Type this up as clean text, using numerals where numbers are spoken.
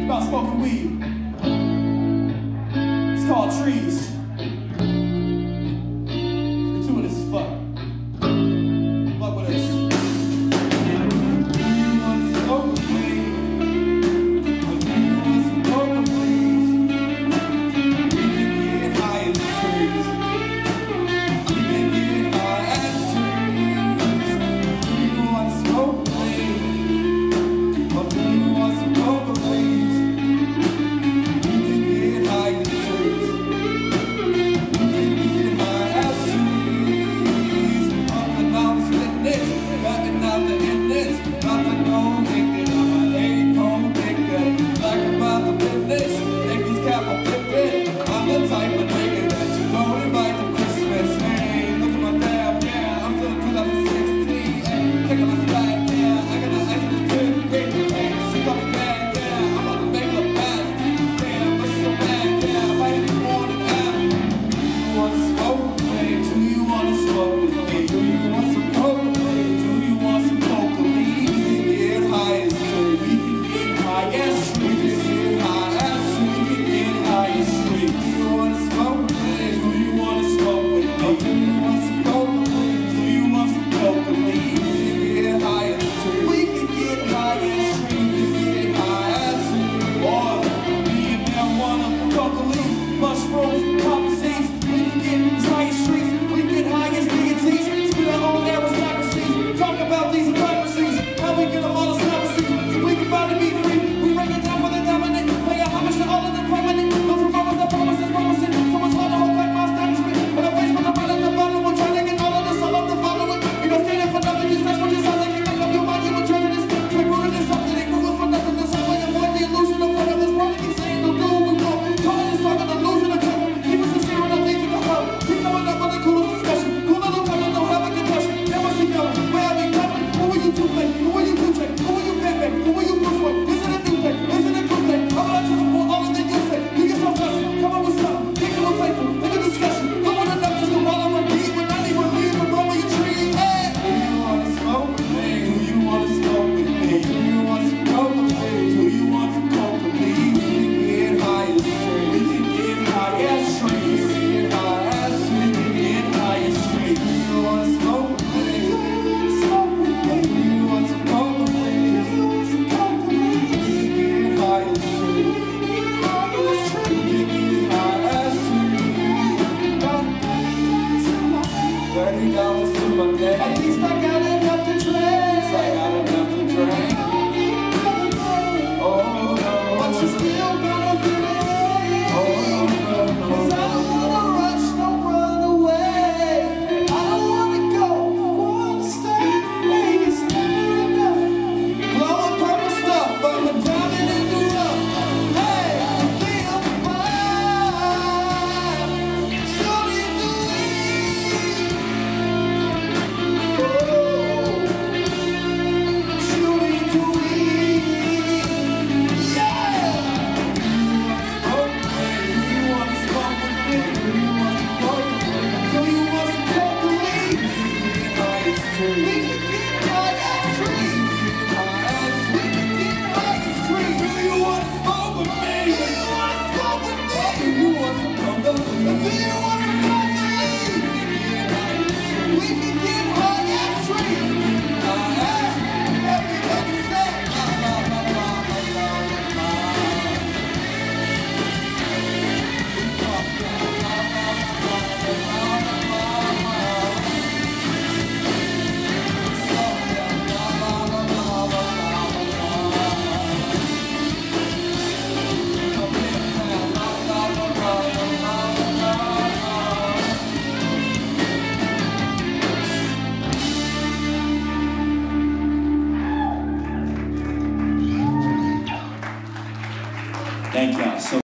about smoking weed. It's called Trees. The two of this is fuck. Fuck with us. At least I got enough to drink. I got enough to drink. Oh no, but you still gonna do it. Oh no, no, 'cause I don't wanna rush, don't run away. I don't wanna go, wanna stay. Maybe stay enough. Blowing purple stuff, I'm a diamond in the rough. Hey, feel fine. Show me the way. Thank y'all.